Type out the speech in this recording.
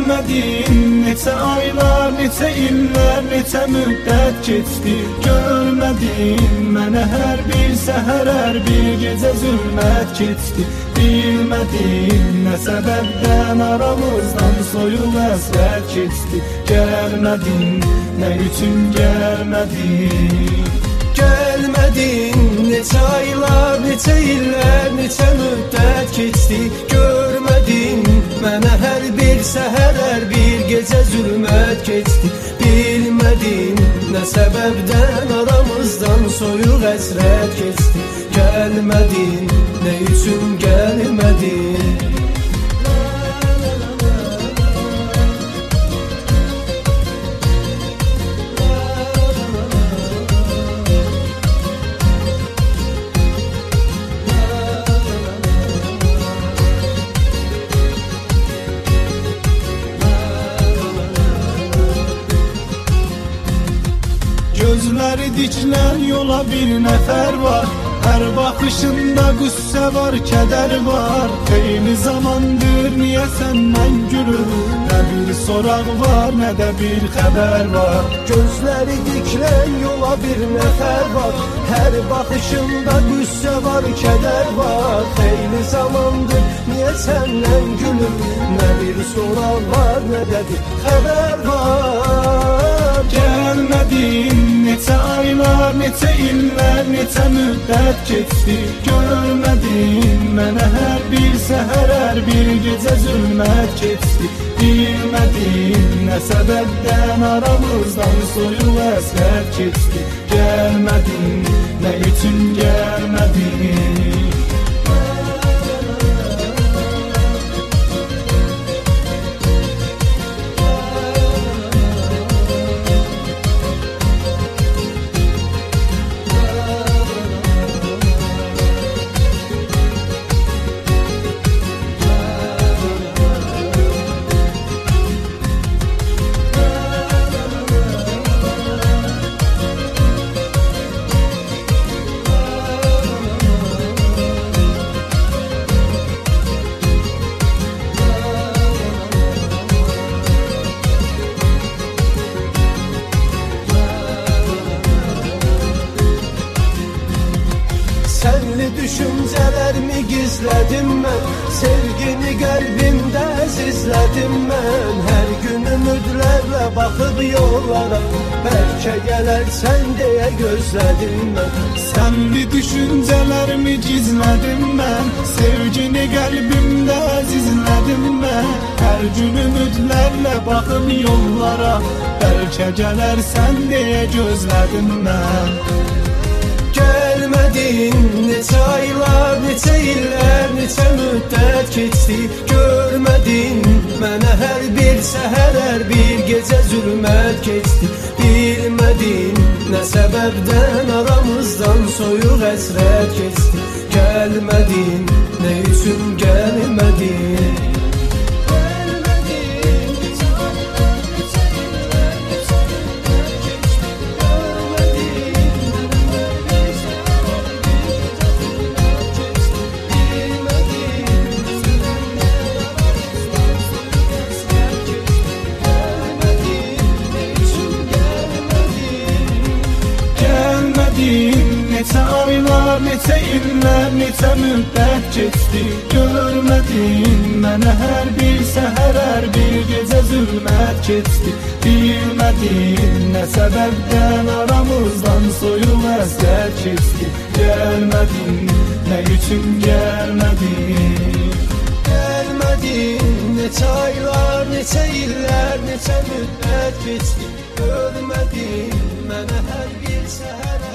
Gəlmədin, neçə aylar, neçə illər, neçə müddət keçdi. Görmədin mənə hər bir səhər, hər bir gecə zülmət keçdi. Bilmədin nə səbəbdən aramızdan soyuq həsrət keçdi. Gəlmədin, nə üçün gəlmədin? Gəlmədin, neçə aylar, neçə illər, neçə müddət keçdi. Görmədin mənə hər bir səhər, hər bir gecə zülmət keçdi. Bilmədin nə səbəbdən aramızdan soyuq həsrət keçdi. Gəlmədin, nə üçün gəlmədin? Gözləri dikilən yola bir nəfər var. Hər baxışında qüssə var, kədər var. Xeyli zamandır niyə səndən gülür? Nə bir soraq var, nə də bir xəbər var. Gözləri dikilən yola bir nəfər var. Hər baxışında qüssə var, kədər var. Xeyli zamandır niyə səndən gülür? Nə bir soraq var, nə də bir xəbər var. Gəlmədin, neçə aylar, neçə illər, neçə müddət keçdi. Görmədin mənə hər bir səhər, hər bir gecə zülmət keçdi. Bilmədin nə səbəbdən aramızdan soyuq həsrət keçdi. Gəlmədin, nə üçün gəlmədin? Sənli düşüncələrimi gizlədim mən, sevgini qəlbimdə əzizlədim mən. Hər gün ümidlərlə baxıb yollara, bəlkə gələrsən deyə gözlədim mən. Sənli düşüncələrimi gizlədim mən, sevgini qəlbimdə əzizlədim mən. Hər gün ümidlərlə baxıb yollara, bəlkə gələrsən deyə gözlədim mən. Gəlmədin, neçə aylar, neçə illər, neçə müddət keçdi. Görmədin mənə hər bir səhər, hər bir gecə zülmət keçdi. Bilmədin nə səbəbdən aramızdan soyuq həsrət keçdi. Gəlmədin, nə üçün gəlmədin? Neçə aylar, neçə illər, neçə müddət keçdi. Görmədin mənə hər bir səhər, hər bir gecə zülmət keçdi. Bilmədin nə səbəbdən aramızdan soyuq həsrət keçdi. Gəlmədin, nə üçün gəlmədin? Gəlmədin, neçə aylar, neçə illər, neçə müddət keçdi. Görmədin mənə hər bir səhər.